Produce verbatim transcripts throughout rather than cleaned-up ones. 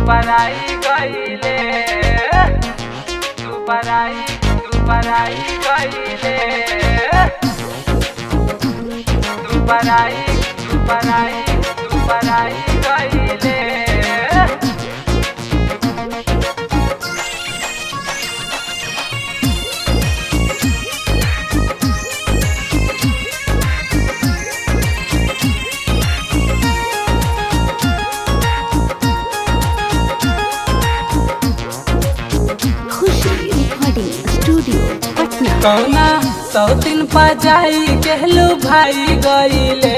दुबराई गईले दुबराई दुबराई गईले दुबराई दुबराई दुबराई गईले कौना सौ दिन पजाई कहलू भाई गईले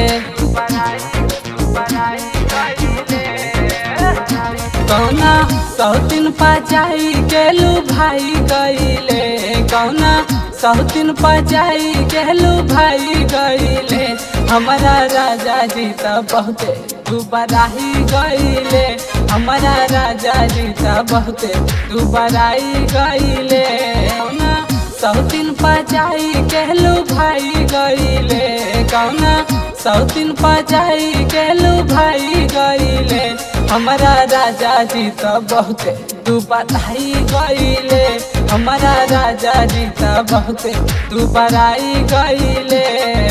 कौना सौ दिन पजाई कहलू भाई गईले कौना सौ दिन पजाई कहलू भाई गईले हमारा राजा जी तो बहुते दुबराई गईले हमारा राजा जी तो बहुते दुबराई गईले सौ दिन पजाई कहलू भाई गईले कौना सौ दिन पजाई कहलू भाई गईले हमारा राजा जी तो बहुते दुबराई गईले हमारा राजा जी तो बहुते दुबराई गईले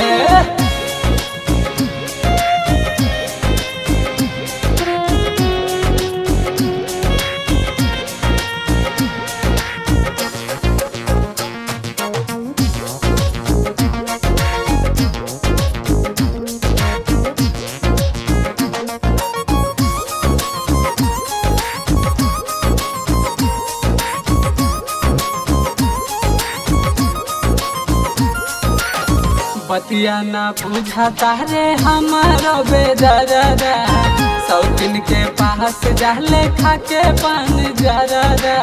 बतिया ना बुझाता रे हमारो बेदरदा सौ दिन के पास जाले खाके पान जरदा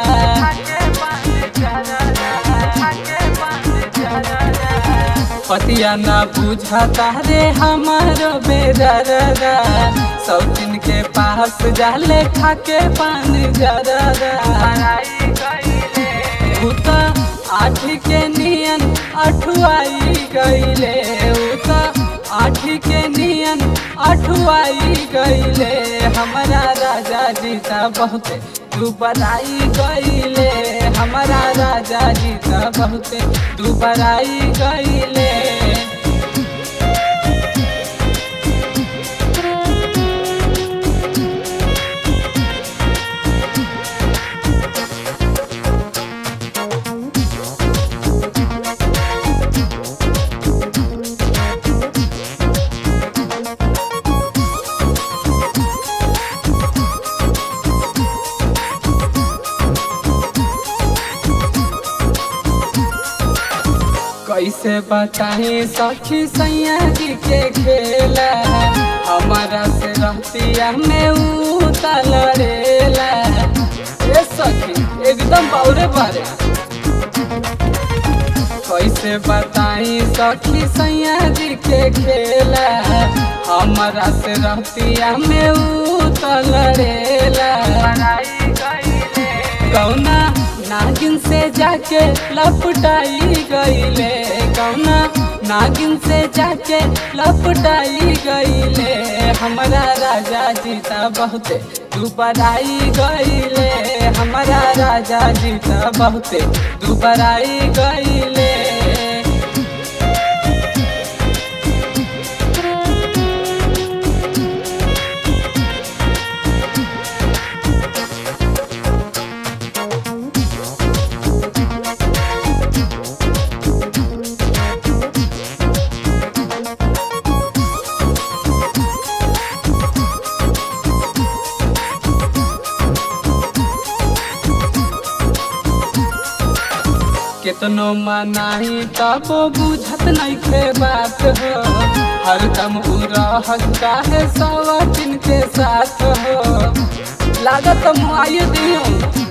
बतिया ना बुझाता रे हमारो बेदरदा सौ दिन के पास जाले खाके पान जरदा आठ के नियन अठुआई गईले आठ के नियन अठुआई गईले हमारा राजा जी तो बहुते दुबराई गईले हमारा राजा जी तो बहुते दुबराई गईले कैसे बताए सखी सैया जी के खेला हमारा से रहतिया में उतरेला ए सखी एकदम बाउरे बारे कैसे बताई सखी सैया जी के खेला हमारा से रहतिया में उतरेला कौना नागिन से जाके लपटाई गईले कौना नागिन से जाके लपटाई गईले हमारा राजा जी तो बहुते दुबराई गईले हमारा राजा जी तो बहुते दुबराई गईले कितनो मनाही तब बुझत नहीं के बात हो हरदम उड़ता है सवातिन के साथ हो लागत मुआई दियो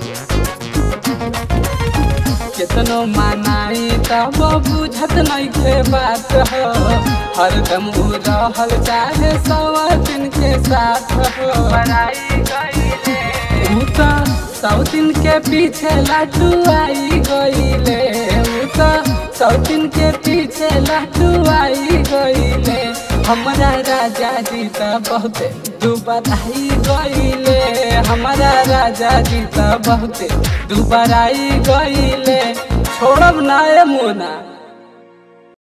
कितनो मनाही तब बुझत नहीं के बात हो हरदम उड़ता है सवातिन के साथ हो सौ दिन के पीछे लाटू आई गईले सौ दिन के पीछे लाटू आई गईले हमरा राजा जी तो बहुत दुबराई गईले हमारा राजा जी त बहुते दुबराई गईले छोड़ब ना ए मुना।